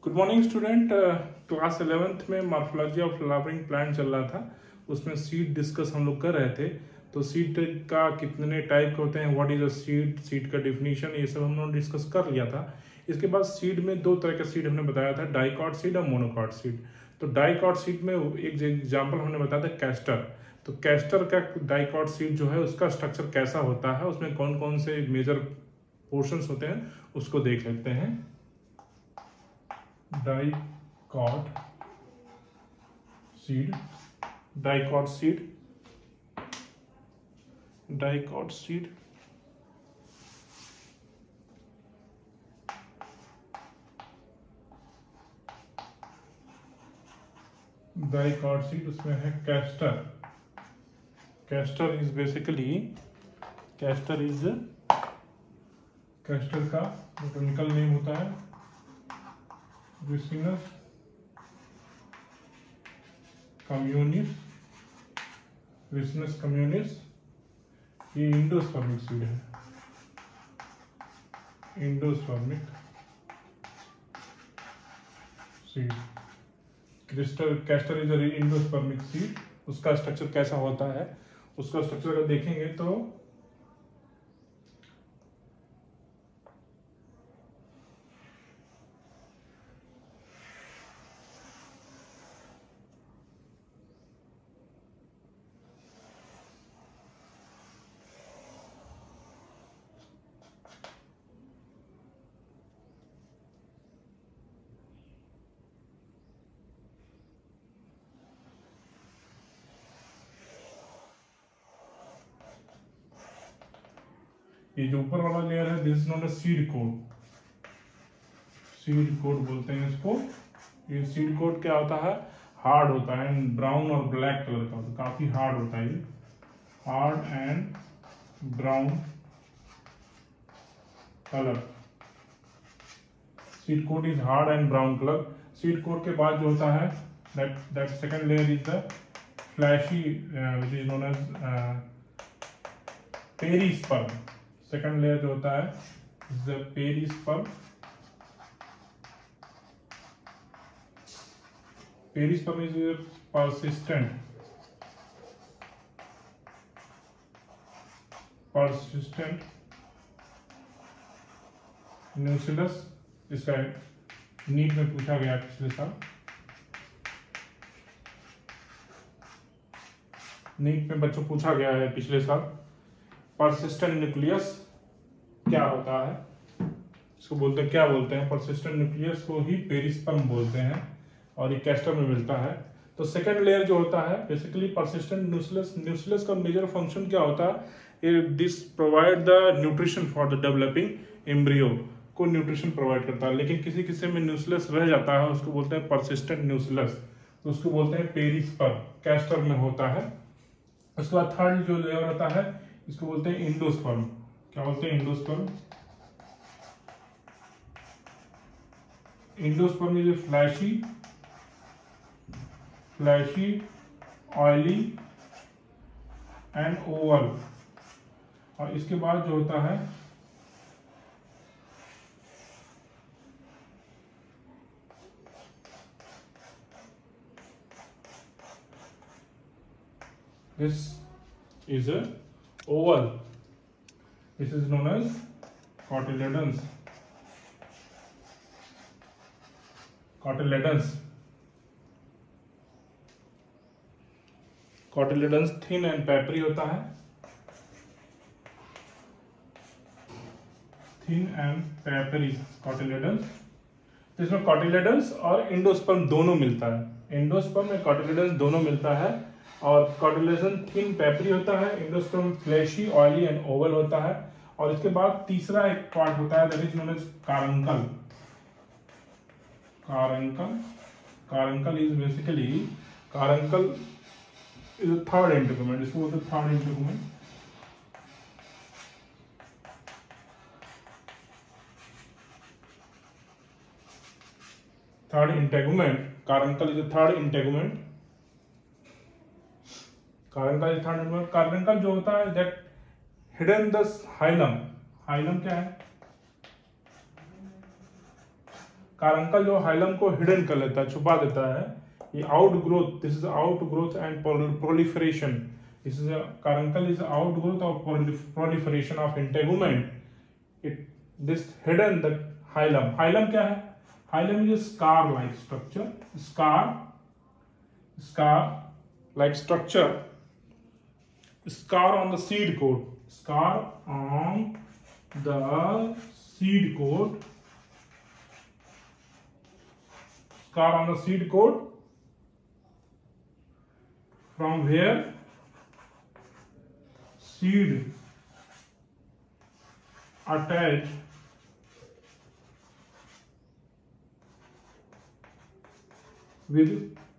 Good morning student. Class 11th में morphology of flowering plant चल रहा था, उसमें सीड डिस्कस हम लोग कर रहे थे। तो सीड का कितने टाइप के होते हैं, what is a seed, seed का डिफिनीशन, ये सब हम लोग डिस्कस कर लिया था। इसके बाद सीड में दो तरह का सीड हमने बताया था, डाइकॉट सीड और मोनोकॉट सीड। तो डाइकॉट सीड में एक एग्जाम्पल हमने बताया था कैस्टर। तो कैस्टर का डाइकॉट सीड जो है उसका स्ट्रक्चर कैसा होता है, उसमें कौन कौन से मेजर पोर्शंस होते हैं उसको देख लेते हैं। Dicot seed, dicot seed, dicot seed dicot seed उसमें है castor. Castor is basically, castor का बोटैनिकल नेम होता है रिसिनस कम्युनिस, रिसिनस कम्युनिस। ये इंडोस्पर्मिक सीड है, endospermic seed. Castor is a endospermic seed. उसका स्ट्रक्चर कैसा होता है, उसका स्ट्रक्चर अगर देखेंगे तो ये जो ऊपर वाला लेयर है this is known as seed coat. Seed coat बोलते हैं इसको। ये सीड कोट क्या होता है, हार्ड होता है एंड ब्राउन और ब्लैक कलर का होता है, काफी हार्ड होता है ये, hard and brown colour. Seed coat is hard and brown colour. Seed coat के बाद जो होता है that second layer is the fleshy which is known as perisperm. Second layer जो होता है the perisperm. Perisperm is persistent nucellus. इसका NEET में पूछा गया पिछले साल, नीट में बच्चों पूछा गया है पिछले साल। परसिस्टेंट न्यूक्लियस क्या होता है, इसको बोलते हैं, क्या बोलते हैं, परसिस्टेंट न्यूक्लियस को ही पेरिस्पर्म बोलते हैं और ये कैस्टर में मिलता है। तो सेकंड लेयर जो होता है बेसिकली परसिस्टेंट न्यूक्लियस। न्यूक्लियस का मेजर फंक्शन क्या होता है, this provide the nutrition for the developing embryo, को न्यूट्रिशन प्रोवाइड करता है। लेकिन किसी किसी में न्यूक्लियस रह जाता है, उसको बोलते हैं परसिस्टेंट न्यूक्लियस, तो उसको बोलते हैं पेरिस्पर्म, कैस्टर में होता है। उसके बाद थर्ड जो लेयर होता है इसको बोलते हैं इंडोस्पर्म। क्या बोलते हैं, endosperm. Endosperm is fleshy oily and oval. और इसके बाद जो होता है this is a oval, this is known as cotyledons. Cotyledons thin and papery होता है, thin and papery cotyledons। तो इसमें cotyledons और इंडोस्पर्म दोनों मिलता है, इंडोस्पर्म में cotyledons दोनों मिलता है। और cotyledon थिन पेपरी होता है, endosperm fleshy oily and oval होता है। और इसके बाद तीसरा एक पार्ट होता है that is known as caruncle. Caruncle is basically, caruncle is third integument, इसको बोलते हैं third integument. Third integument, caruncle is third integument. Carbuncle जो होता है that hidden the hilum. Hilum क्या है, कारंकल जो हाइलम को हिडन कर लेता है, छुपा देता है। ये outgrowth, this is outgrowth and proliferation, this is caruncle is outgrowth of proliferation of integument. It this hidden the hilum. Hilum क्या है? Hilum is scar like structure, scar like structure, scar on the seed coat, scar on the seed coat, scar on the seed coat from where seed attached with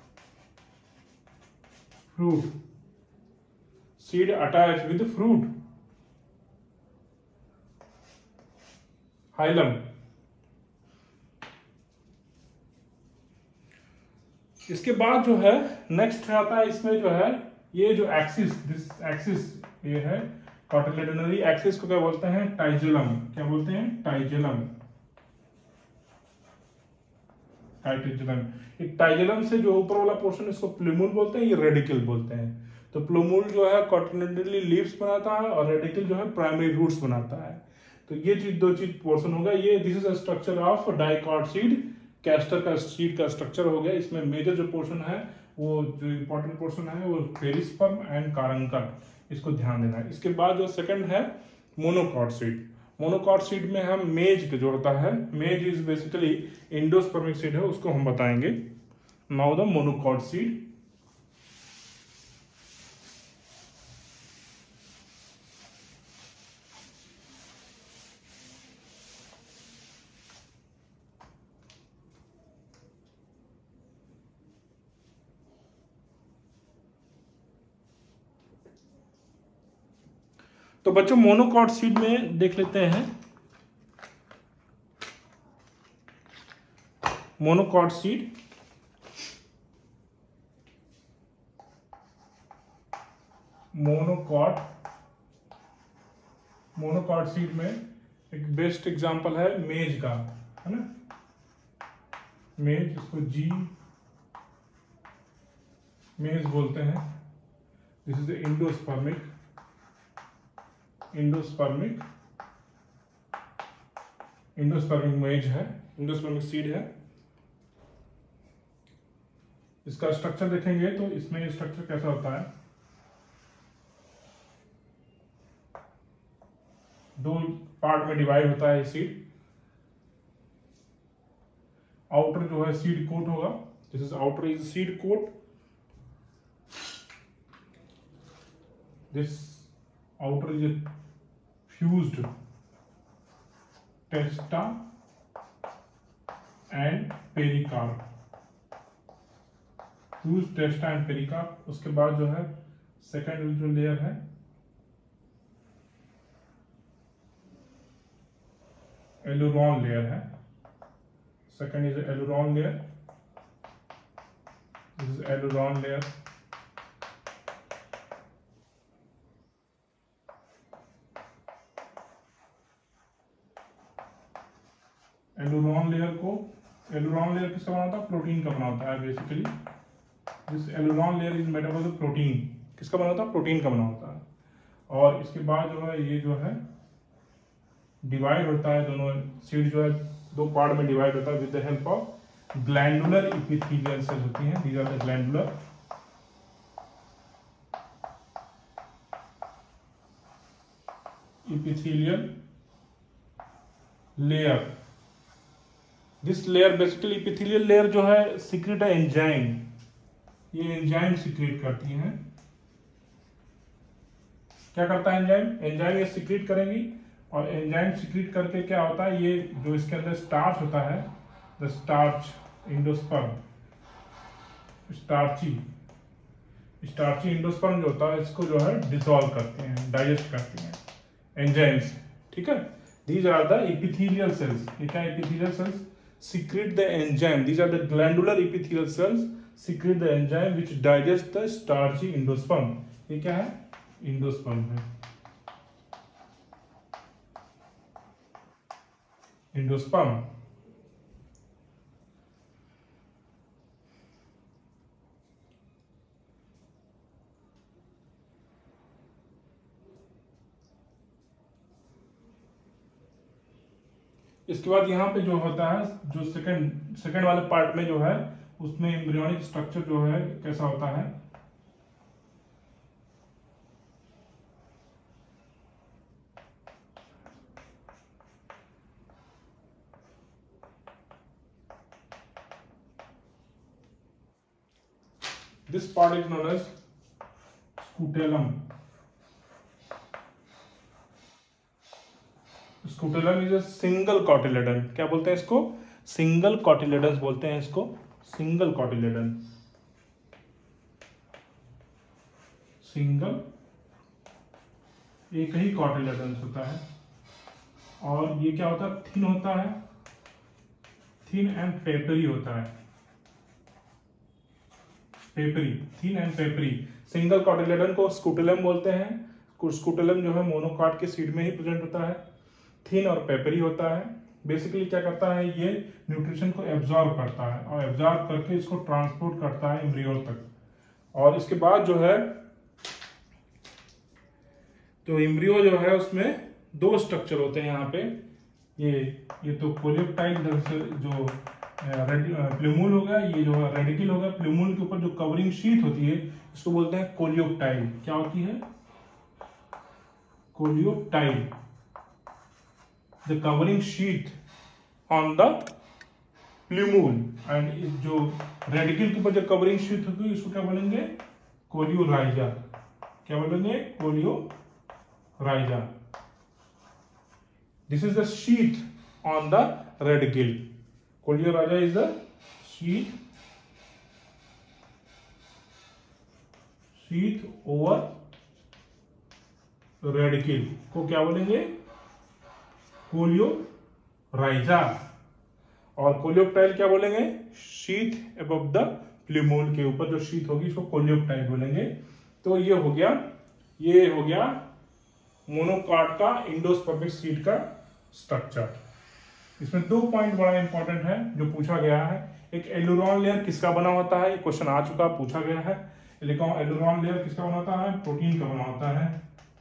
fruit, seed attached with fruit, hilum. इसके बाद जो है next आता है, इसमें जो है ये जो एक्सिस, दिस एक्सिस ये है कॉटिलेडोनरी एक्सिस को क्या बोलते हैं? टाइजेलम। क्या बोलते हैं? टाइजेलम। टाइजेलम। एक टाइजेलम से जो ऊपर वाला पोर्शन, इसको प्लूमुल बोलते हैं, ये रेडिकल बोलते हैं। तो प्लूमुल जो है कॉटिलेडोनरी लीव्स बनाता है और रेडिकल जो है प्राइमरी रूट्स बनाता है। तो ये चीज, दो चीज पोर्शन होगा। ये this is a structure of dicot seed, castor का सीड का स्ट्रक्चर हो गया। इसमें मेजर जो पोर्शन है, वो जो इंपॉर्टेंट पोर्शन है वो पेरिस्पर्म एंड कारंकल, इसको ध्यान देना है। इसके बाद जो सेकंड है मोनोकॉट सीड। मोनोकॉट सीड में हम मेज जोड़ता है। मेज इज बेसिकली एंडोस्पर्मिक सीड है, उसको हम बताएंगे। Now the monocot seed. तो बच्चों मोनोकॉट सीड में देख लेते हैं। मोनोकॉट सीड, मोनोकॉट सीड में एक बेस्ट एग्जांपल है मेज का, है ना? मेज, इसको जी मेज बोलते हैं। दिस इज इंडोस्पर्मिक मेज है, इंडोस्पर्मिक सीड है। इसका स्ट्रक्चर देखेंगे तो इसमें स्ट्रक्चर कैसा होता है? दो पार्ट में डिवाइड होता है सीड। आउटर जो है सीड कोट होगा, this is outer is seed coat. This outer is a fused testa and pericarp, fused testa and pericarp। उसके बाद जो है सेकेंड जो लेयर है एलुरॉन लेयर है। Second is aleurone layer, this is aleurone layer. Aleurone layer किसका बना होता है? प्रोटीन का बना होता है basically. This aleurone layer is made up of protein. किसका बना होता है? प्रोटीन का बना होता है। और इसके बाद जो है ये जो है डिवाइड होता है, दोनों सीड जो है दो पार्ट में डिवाइड होता है with the help of glandular epithelial cells होती हैं। These are the glandular epithelial layer. This layer basically epithelial layer जो है सीक्रेट है एंजाइम, ये एंजाइम सीक्रेट करती हैं। क्या करता है एंजाइम? एंजाइम ये सीक्रेट करेंगी और एंजाइम सीक्रेट करके क्या होता है, ये जो इसके अंदर स्टार्च होता है, the starch endosperm, starchy endosperm जो होता है इसको जो है डिसॉल्व करते हैं, डाइजेस्ट करते हैं एंजाइम्स। ठीक है, these are the epithelial cells. ये क्या epithelial cells? secrete the enzyme. These are the glandular epithelial cells secrete the enzyme which digest the starchy endosperm. ये क्या है? इंडोस्पर्म है। इंडोस्पर्म इसके बाद यहाँ पे जो होता है, जो सेकंड वाले पार्ट में जो है उसमें एम्ब्रियोनिक स्ट्रक्चर जो है कैसा होता है। This part is known as scutellum. Scutellum is a single cotyledon. क्या बोलते हैं इसको? सिंगल कॉटिलेडन बोलते हैं इसको, सिंगल कॉटिलेडन। सिंगल, एक ही कॉटिलेडन होता है। और ये क्या होता है? थिन होता है, थिन एंड पेपरी होता है। Papery, thin and papery. Single cotyledon को स्कूटेलम बोलते हैं। स्कूटेलम जो है मोनोकॉट के सीड में ही प्रेजेंट होता है, थिन और पेपरी होता है। बेसिकली क्या करता है, ये न्यूट्रिशन को एब्जॉर्ब करता है और एब्जॉर्ब करके इसको ट्रांसपोर्ट करता है एम्ब्रियो तक। और इसके बाद जो है, तो एम्ब्रियो जो है उसमें दो स्ट्रक्चर होते हैं यहाँ पे। ये तो कोलियोप्टाइल जो प्लूमूल हो गया, ये जो है रेडिकल हो गया। प्लूमूल के ऊपर जो कवरिंग शीट होती है इसको बोलते हैं कोलियोप्टाइल। क्या होती है? Coleoptile, the covering sheet on the plumule. And जो रेडिकल के ऊपर जो कवरिंग शीट होगी इसको क्या बोलेंगे? कोलियोराइजा। क्या बोलेंगे? Coleorhiza. This is the sheath on the radicle. Coleoraja is the sheath over radicle को क्या बोलेंगे? कोलियोराइजा। और कोलियोप्टाइल क्या बोलेंगे? शीथ अबव द प्लूमूल के ऊपर जो शीथ होगी इसको कोलियोप्टाइल बोलेंगे। तो ये हो गया मोनोकॉट का एंडोस्पर्मिक सीड का स्ट्रक्चर। इसमें दो पॉइंट बड़ा इंपॉर्टेंट है जो पूछा गया है। एक एलुरॉन लेयर किसका बना होता है, क्वेश्चन आ चुका, पूछा गया है। एलुरॉन लेयर किसका बना होता है? प्रोटीन का बना होता है।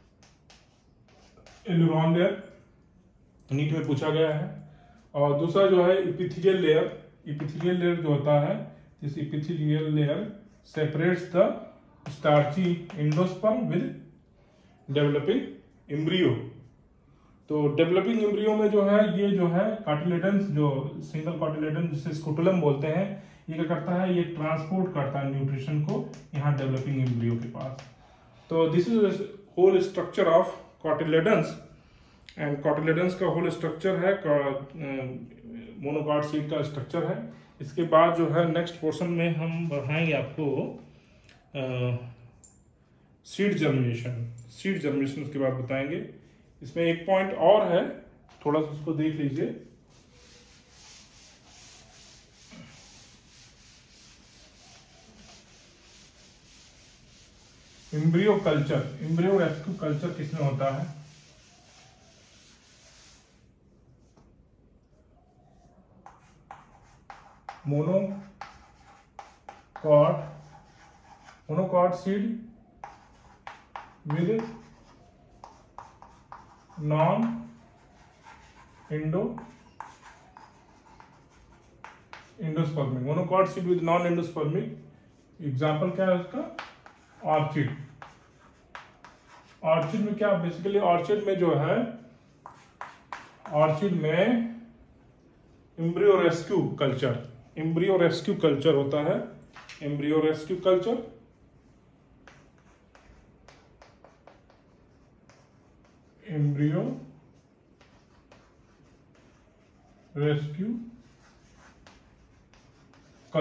एलुरॉन लेयर नीट में पूछा गया है। और दूसरा जो है इपिथेलियल लेयर। इपिथेलियल लेयर जो होता है, this epithelial layer separates the starchy endosperm with developing embryo. तो डेवलपिंग एम्ब्रियो में जो है, ये जो है कार्टिलेडन्स, जो सिंगल कार्टिलेडन जिसे स्कूटेलम बोलते हैं, ये क्या करता है? ये ट्रांसपोर्ट करता है न्यूट्रिशन को यहाँ डेवलपिंग एम्ब्रियो के पास। तो this is whole structure of cotyledons. And cotyledons का होल स्ट्रक्चर है, मोनोकॉट सीड का स्ट्रक्चर है। इसके बाद जो है नेक्स्ट पोर्शन में हम बढ़ाएंगे आपको सीड जर्मिनेशन उसके बाद बताएंगे। इसमें एक पॉइंट और है, थोड़ा सा उसको देख लीजिए। Embryo culture, embryo rescue culture किसमें होता है? Monocot seed with non endospermic. Monocot seed with non endospermic example क्या है उसका? ऑर्चिड। ऑर्चिड में क्या, बेसिकली ऑर्चिड में जो है, ऑर्चिड में एम्ब्रियो रेस्क्यू कल्चर होता है। Embryo rescue culture, embryo rescue